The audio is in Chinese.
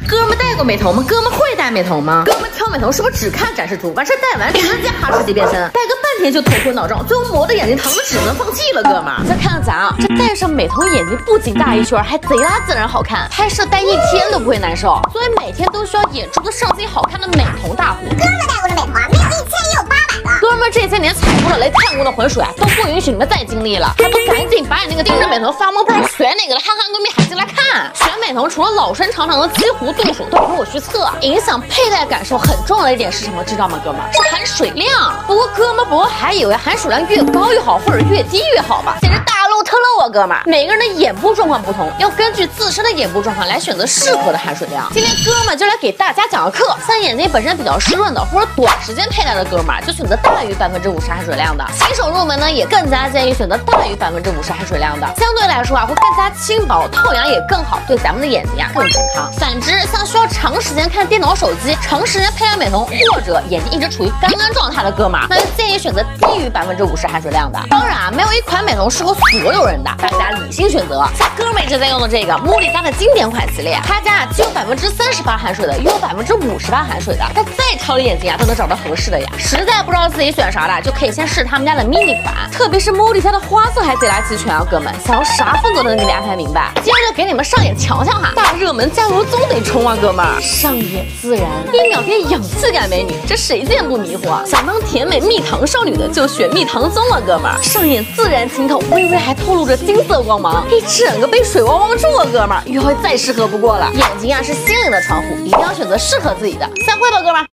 哥们戴过美瞳吗？哥们会戴美瞳吗？哥们挑美瞳是不是只看展示图，完事戴完直接哈士奇变身，戴个半天就头昏脑胀，最后磨的眼睛疼的只能放弃了，哥们儿。再看看咱啊，这戴上美瞳眼睛不仅大一圈，还贼拉自然好看，拍摄戴一天都不会难受，所以每天都需要眼珠子上镜好看的美瞳大户。 哥们戴过的美瞳啊，没有1000也有800个。 哥们这些年踩过的雷、看过的浑水啊，都不允许你们再经历了，还不赶紧把你那个盯着美瞳发懵不知道选哪个的憨憨闺蜜喊进来看。选美瞳除了老生常谈的激活度数都不是我虚测，影响佩戴感受很重要的一点是什么？知道吗，哥们儿？是含水量。不过哥们儿不会还以为含水量越高越好，或者越低越好吧？简直大漏特漏啊，哥们儿！每个人的眼部状况不同，要根据自身的眼部状况来选择适合的含水量。今天哥们儿就来给大家讲个课，像眼睛本身比较湿润的，或者短时间佩戴的哥们儿，就选择大于50%含水量的。新手入门呢，也更加建议选择大于50%含水量的，相对来说啊，会更加轻薄，透阳也更好，对咱们的眼睛啊更健康。反之，像需要长时间看电脑、手机，长时间佩戴美瞳，或者眼睛一直处于干状态的哥们儿，那就建议选择低于50%含水量的。当然啊，没有一款美瞳适合所有人的，大家理性选择。像哥们儿一直在用的这个莫莉家的经典款系列，它家既有38%含水的，又有58%含水的，它再挑的眼睛啊都能找到合适的呀。实在不知道自己选啥的，就可以先试他们家的 mini 款，特别是莫莉家的花色还贼拉齐全啊，哥们，想要啥风格都能给你安排明白。今儿就给你们上眼瞧瞧哈，大热门加油总得冲啊，哥们儿！上眼自然，1秒变氧气感美女，这谁见不迷惑啊？想当甜美蜜糖少女的就选蜜糖棕啊，哥们儿！上眼自然清透，微微还透露着金色光芒，一整个被水汪汪住啊，哥们儿！约会再适合不过了。眼睛啊是心灵的窗户，一定要选择适合自己的。散会吧，哥们儿！